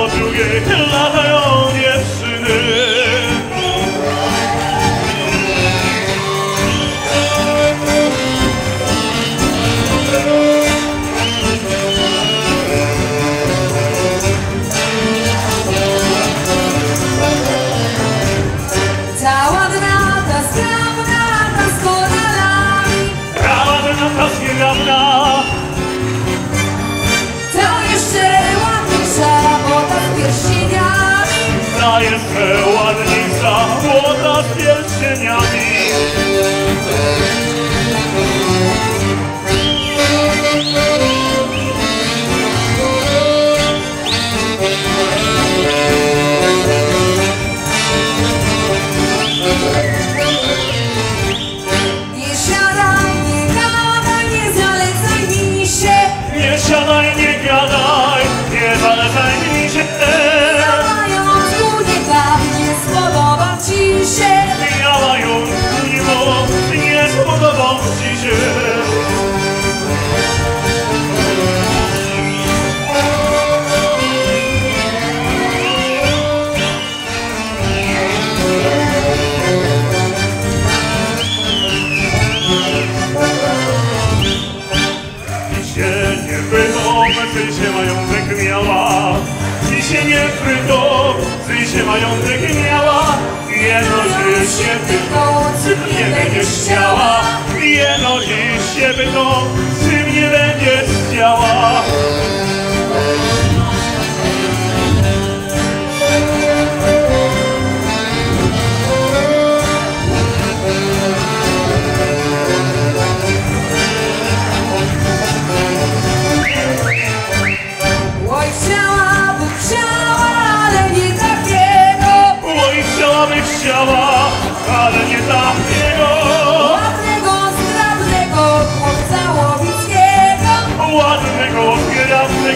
do drugiej latają dziewczyny. Cała drata zgrabna z koralami. Cała drata zgrabna. Ta jeszcze ładniejsza błota z pierścieniami. Ta jeszcze ładniejsza błota z pierścieniami. Nie siadaj, nie gadaj, nie zalecaj mi się. Działając tu nie spodobam ci się. Działając tu nie spodobam ci się. Ty się majątek miała, ty się nie wryto, ty się majątek miała. Jeno dziś się pytą, czy mnie będziesz chciała. Jeno dziś się pytą, czy mnie będziesz chciała. Chciała, ale nie takiego ładnego, zgrabnego chłopca łowickiego. Ładnego, zgrabnego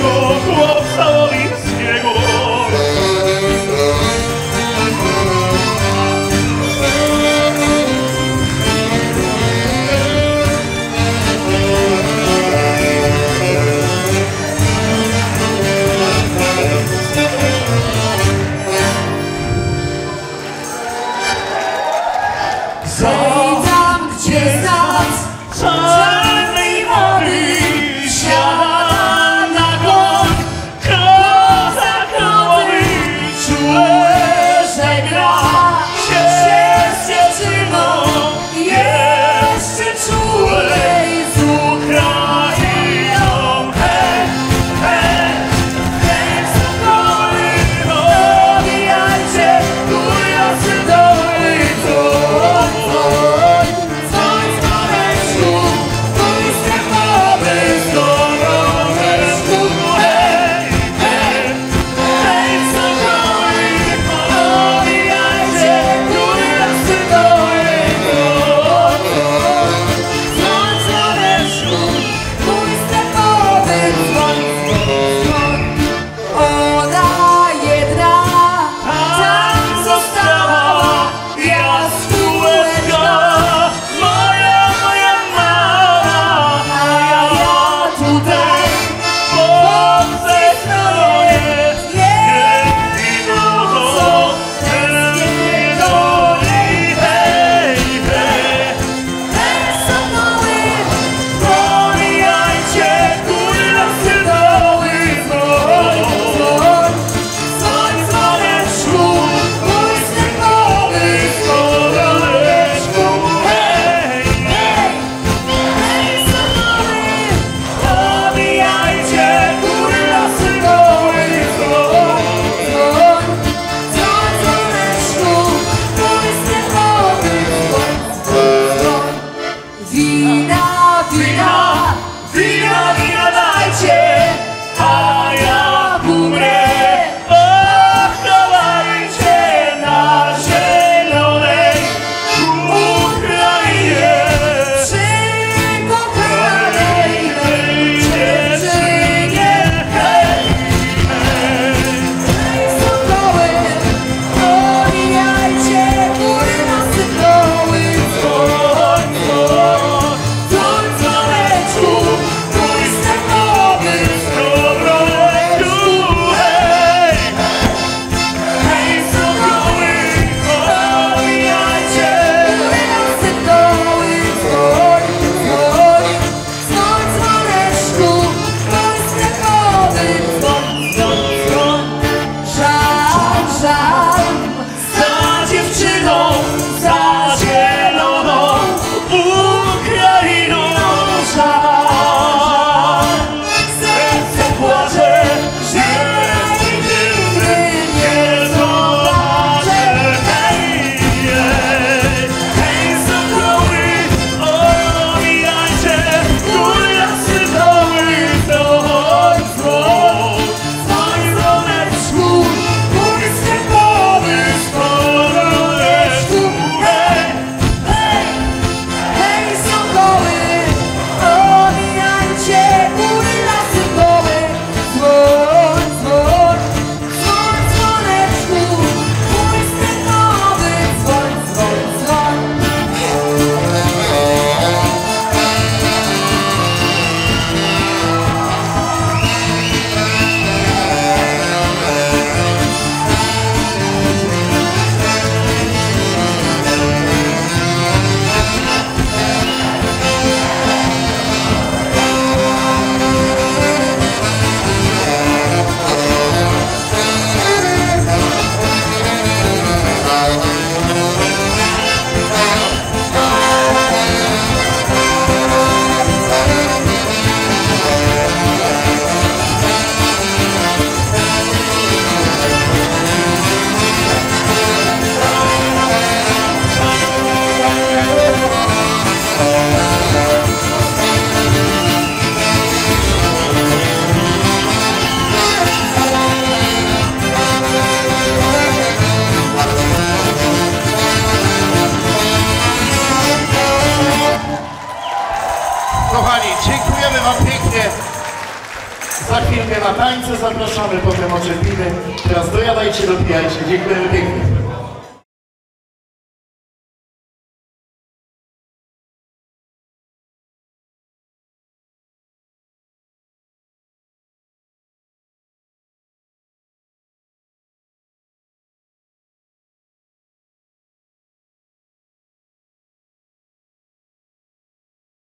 na tańce zapraszamy, potem oczepiny. Teraz dojadajcie, dopijajcie. Dziękujemy pięknie.